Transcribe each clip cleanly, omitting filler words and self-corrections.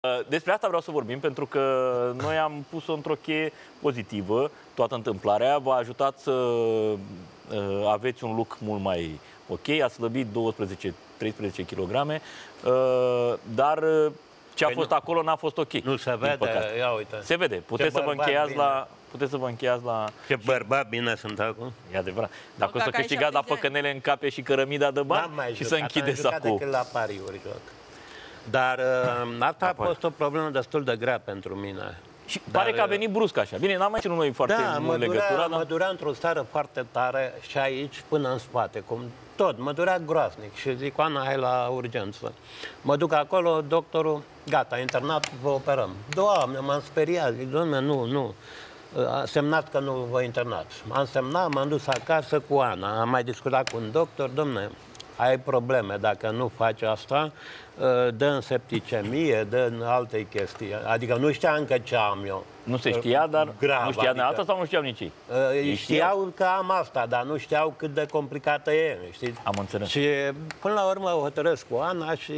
Despre asta vreau să vorbim, pentru că noi am pus-o într-o cheie pozitivă, toată întâmplarea. V-a ajutat să aveți un look mult mai ok, ați slăbit 12-13 kg, dar ce a fost acolo n-a fost ok. Nu se vede, ia uite. Se vede, puteți să vă încheiați la... Ce bărbat bine sunt acum. E adevărat. Dacă o să câștigați la păcănele în cape și cărămida de bani și să închide sacul. La pariuri joc. Dar asta a fost o problemă destul de grea pentru mine. Și pare că a venit brusc așa. Bine, n-am mai ținut noi foarte mult legătura. Mă durea într-o stare foarte tare și aici până în spate, cum tot, mă durea groaznic. Și zic, Ana, hai la urgență. Mă duc acolo, doctorul, gata, internat, vă operăm. Doamne, m-am speriat, zic, doamne, nu. A semnat că nu vă internați. Am semnat, m-am dus acasă cu Ana, am mai discutat cu un doctor, domne, ai probleme, dacă nu faci asta, dă în septicemie, dă în alte chestii. Adică nu știam încă ce am eu. Nu se știa, dar grav, nu știa adică, asta sau nu știau nici ei? Știau că am asta, dar nu știau cât de complicată e, știi? Am înțeles. Și până la urmă o hotărăsc cu Ana și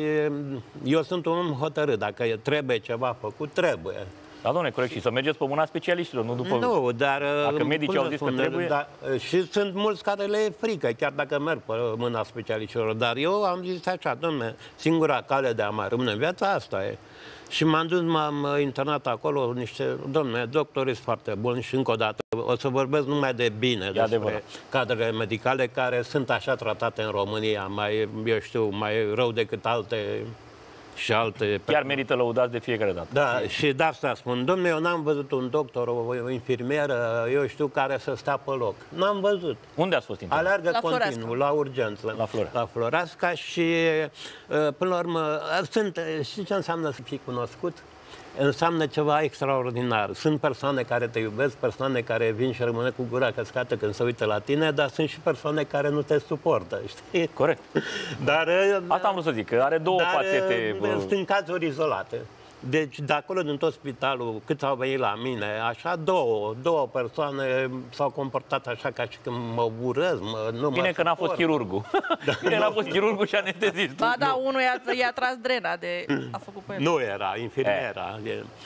eu sunt un om hotărât. Dacă trebuie ceva făcut, trebuie. Da, dom'le, corect. Și să mergeți pe mâna specialiștilor, nu după... Nu, dar... Dacă medicii au zis că trebuie... Da, și sunt mulți care le e frică, chiar dacă merg pe mâna specialiștilor. Dar eu am zis așa, dom'le, singura cale de a mai rămâne în viața, asta e. Și m-am dus, m-am internat acolo, niște... Dom'le, doctorii sunt foarte buni și încă o dată o să vorbesc numai de bine despre cadrele medicale care sunt așa tratate în România, mai, eu știu, mai rău decât alte... Și alte... Chiar merită lăudați de fiecare dată. Da, și de asta spun. Dom'le, eu n-am văzut un doctor, o infirmieră, eu știu, care să stea pe loc. N-am văzut. Unde ați fost internat? Alergă continuu, la urgență. La Floreasca și, până la urmă, știi ce înseamnă să fii cunoscut? Înseamnă ceva extraordinar. Sunt persoane care te iubesc, persoane care vin și rămâne cu gura căscată când se uită la tine, dar sunt și persoane care nu te suportă, știi? Corect. Dar, asta am vrut să zic, că are două fațete. Sunt cazuri izolate. Deci, de acolo, din tot spitalul, cât au venit la mine, așa, două persoane s-au comportat așa ca și când mă urăz, Bine că n-a fost chirurgul. Bine n-a fost chirurgul și anestezistul. Ba da, unul i-a tras drena de... a făcut pe el. Nu era, infirmiera.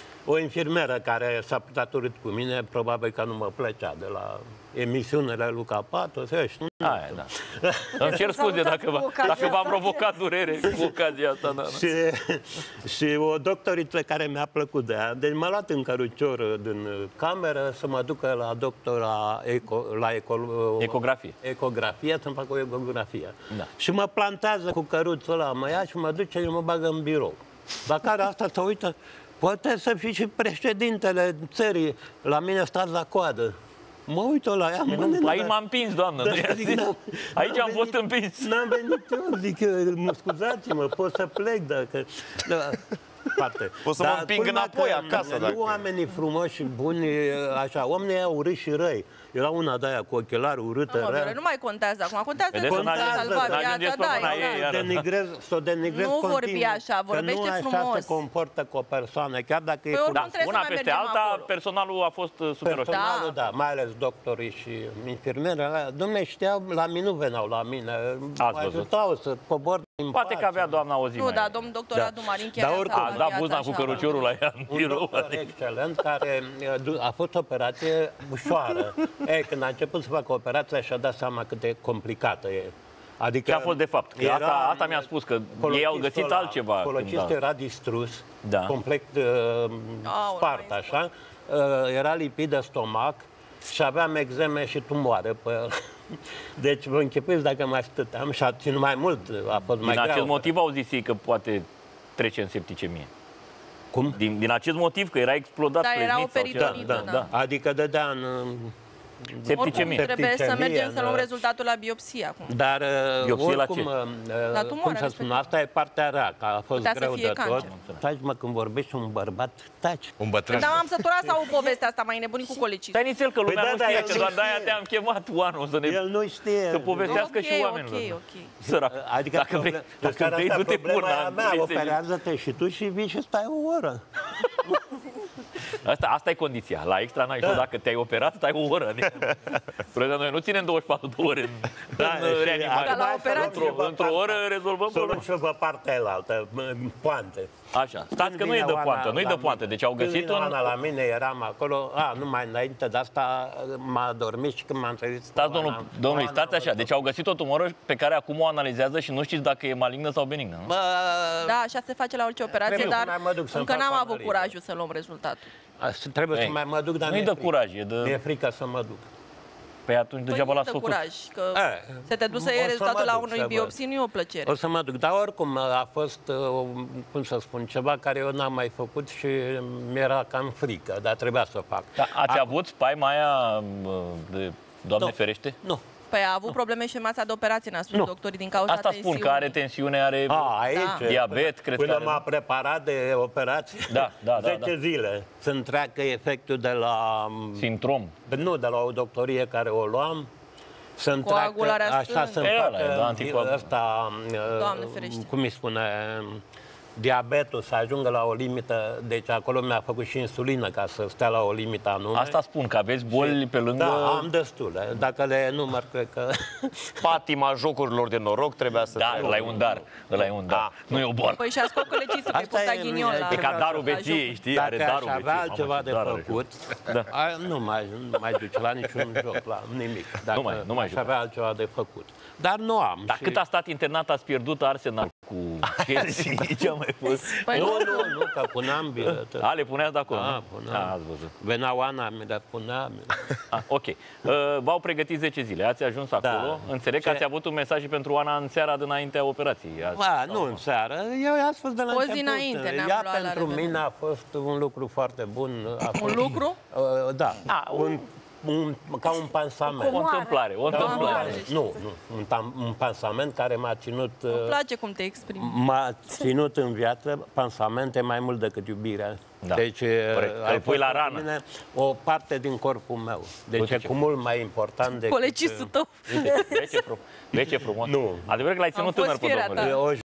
O infirmieră care s-a putut urât cu mine, probabil că nu mă plăcea de la emisiunile Luca Patos, ești. Aia, da. Îmi cer scuze dacă v-am provocat durere cu ocazia asta. Da. Și o doctoriță care mi-a plăcut de ea, deci m-a luat în cărucior din cameră să mă ducă la doctor la ecografie, să-mi fac o ecografie. Da. Și mă plantează cu căruțul ăla, mă ia și mă duce și mă bagă în birou. La care asta se uită, poate să fii și președintele țării, la mine stați la coadă. Mă uit la ea, aici m-am împins, doamnă. Aici am fost împins. N-am venit eu, zic, scuzați-mă, pot să plec dacă... Pot să mă împing înapoi acasă. Nu oamenii frumoși și buni, așa, oamenii au urâți și răi. Era una de aia cu ochelari urâtă, rea. Nu mai contează acum, contează să salva viața, să o denigrez nu vorbi așa, vorbește frumos. Nu așa se comportă cu o persoană, chiar dacă e una peste alta, personalul a fost super ok. Personalul, da, mai ales doctorii și infirmierele, dom'le, știau, la mine nu veneau la mine, mă ajutau să cobor din poate că avea doamna o zi mai. Nu, da, domnul doctor Radu Marin chiar a dat buzna cu căruciorul la ea. Un doctor excelent care a fost o operație ușoară. Când a început să facă operația și-a dat seama cât de complicată e. Adică ce a fost de fapt? Că asta mi-a spus, că ei au găsit altceva. Colocistul era distrus, complet spart, așa. Era lipit de stomac și aveam exeme și tumoare pe el. Deci vă închipuiți dacă mai stăteam și a ținut mai mult, a fost mai greu. Din acest motiv au zis ei că poate trece în septicemie. Cum? Din acest motiv, că era explodat pleznița. Era o peritonită, da. Adică dădea în... Septicemie. Trebuie să mergem să luăm rezultatul la biopsie acum. Dar oricum, la tumoră, cum să spun, asta e partea rea, că a fost greu de tot. Taci, mă, când vorbești un bărbat, taci. Un bătrân. Dar am săturat să aud povestea asta mai nebunit cu colegii. Stai nițel, că lumea nu știe, că doar de-aia te-am chemat, Oanu, să ne... El nu știe. Să povestească și oamenilor. Ok. Sărac. Adică dacă vrei, du-te până. Operează-te și tu și vii și stai o oră. Asta e condiția. La Extra n-ai știu, dacă te-ai operat, stai o oră. Noi nu ținem 24 de ore în reanimare. Într-o oră rezolvăm problema. Să luăm și pe partea elaltă, poante. Așa, stați că nu e de poantă, nu e de poantă. Deci au găsit un... la mine, eram acolo, numai înainte de asta m-a dormit și când m-am trezit... Stați, domnului, stați așa. Deci au găsit o tumoră pe care acum o analizează și nu știți dacă e malignă sau benignă, nu? Da, așa se face la orice operație, Trebuie să dar mai mă duc să-mi încă fac n-am avut analiză. curajul să luăm rezultatul. Trebuie să mai mă duc, dar Nu-i de curaj, e mi-e de... frică să mă duc. Păi atunci degeaba Păi nu l-ați dă făcut. curaj, că să te duci să o iei să rezultatul mă la duc unui să biopsii nu e o plăcere. O să mă duc, dar oricum a fost, cum să spun, ceva care eu n-am mai făcut și mi-era cam frică, dar trebuia să o fac. Dar ați avut spaima aia de Doamne Nu. ferește? Nu. Păi a avut probleme și în masa de operație, ne-a spus Nu. doctorii, din cauza Asta spun, tensiunii. că are tensiune, are Aici, diabet, cred că până are. m-a preparat de operație, Da, 10 zile să-mi treacă efectul de la... Sindrom. Nu, de la o doctorie care o luam, să-mi treacă, Coagularea așa stângă. să-mi E ăla, facă da, anticoagulant. ăsta, Doamne ferește. cum îi spune, diabetul să ajungă la o limită, deci acolo mi-a făcut și insulină ca să stea la o limită anume. Asta spun, că aveți boli pe lângă... Da, am destule. Dacă le enumăr, cred că... Patima jocurilor de noroc trebuia să... Da, ăla e un dar. Ăla e un dar. Da. Nu e o boală. Păi și a scos colecistul pe Asta punta e- ghinion la... E ca darul la beției, jocuri. știi? Are Dacă aș darul avea beției. altceva Mamă, de ce dar are. făcut, nu mai duce la niciun joc, la nimic. Dacă nu mai aș juca. avea altceva de făcut. Dar nu am. Dar cât a stat internat, ați pierdut Arsenal cu Chelsea? Ce-a mai fost? Păi Nu, că puneam bilete. A, le puneați de acolo, Da, nu? puneam. Ați văzut. Venea Oana, mi le puneam. Ok. V-au pregătit 10 zile, ați ajuns acolo. Înțeleg că Ce? ați avut un mesaj și pentru Oana în seara dinaintea operației. Nu în seară, eu i-am spus de la O zi început. înainte ne-am Ea luat la pentru revedere. mine a fost un lucru foarte bun. Un lucru? Da, ca un pansament. O întâmplare, o întâmplare. Nu, un pansament care m-a ținut... Îmi place cum te exprimi. M-a ținut în viață pansamente mai mult decât iubirea. Da. Deci Îl pui la rană. mine o parte din corpul meu. Deci Uite e ce cu mult mai important decât... Colecistul tău. Vezi ce frumos. Nu. Adevăr că l-ai ținut fost tânăr pe fiera domnule. ta. O